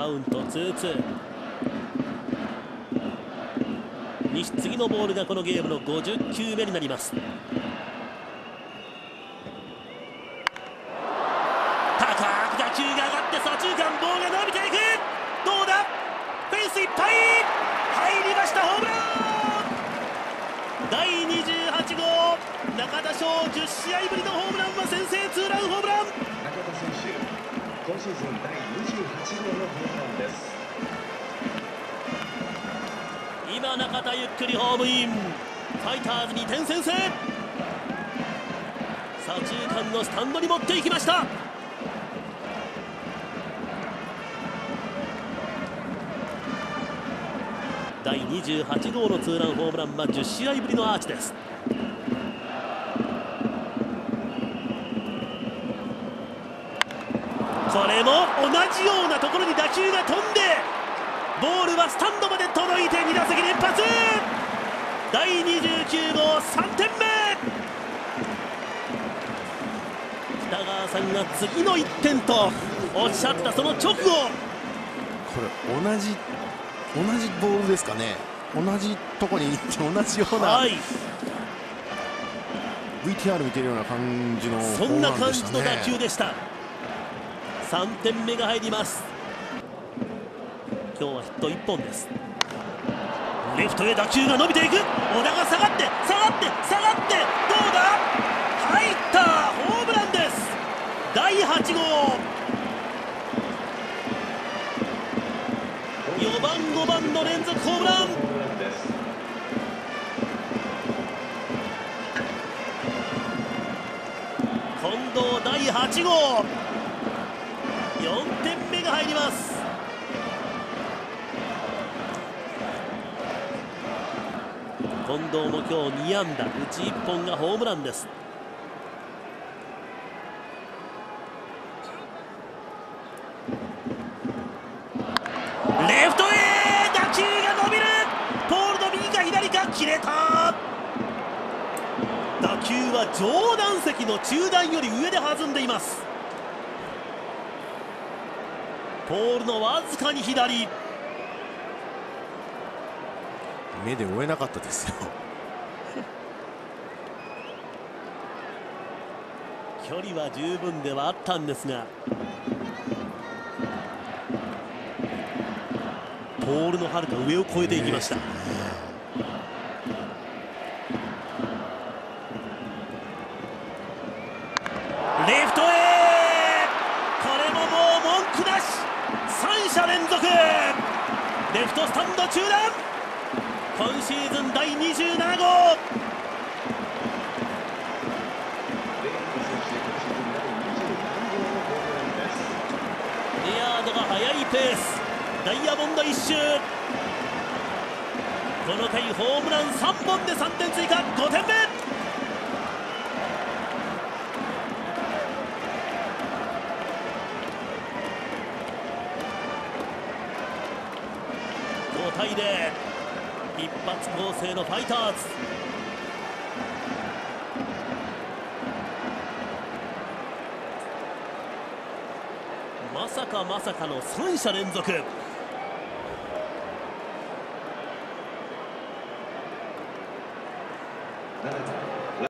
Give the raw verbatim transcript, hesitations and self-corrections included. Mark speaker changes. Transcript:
Speaker 1: カウントツーツー。西、次のボールがこのゲームのごじゅっきゅうめになります。高く打球が上がって左中間、ボールが伸びていく。どうだ、フェンスいっぱい入りました。ホームランだいにじゅうはちごう、中田翔じゅっしあいぶりのホームランは先制ツーランホームラン。
Speaker 2: 中田選手、今シーズンだいにじゅうはちごうのホームランです。
Speaker 1: 今中田ゆっくりホームイン。ファイターズにてん先制。左中間のスタンドに持っていきました。だいにじゅうはちごうのツーランホームランはじゅっしあいぶりのアーチです。これも同じようなところに打球が飛んで、ボールはスタンドまで届いてに打席連発。だいにじゅうきゅうごうさんてんめ。北川さんが次のいってんとおっしゃったその直後、こ
Speaker 3: れ同じ同じボールですかね。同じとこに行って同じような、はい、ブイティーアール 見てるような感じの、
Speaker 1: そんな感じの打球でした。さんてんめが入ります。今日はヒットいっぽんです。レフトへ打球が伸びていく。小田が下がって下がって下がって、どうだ、入った。ホームランです。だいはちごう、よばんごばんの連続ホームラン。近藤だいはちごう、よんてんめが入ります。近藤も今日にあんだ、うちいっぽんがホームランです。レフトへ打球が伸びる。ポールの右か左か、切れた。打球は上段席の中段より上で弾んでいます。ポールのわずかに左。
Speaker 3: 目で追えなかったですよ。
Speaker 1: 距離は十分ではあったんですが、ポールのはるか上を越えていきました。レフトへ、これももう文句なし。さんしゃ連続。レフトスタンド中段、今シーズンだいにじゅうななごう。レアードが速いペース。ダイヤモンド一周。この回ホームランさんぼんでさんてん追加、ごてんめ。ごたいぜろ、一発攻勢のファイターズ。まさかまさかのさんしゃ連続。
Speaker 2: ななばん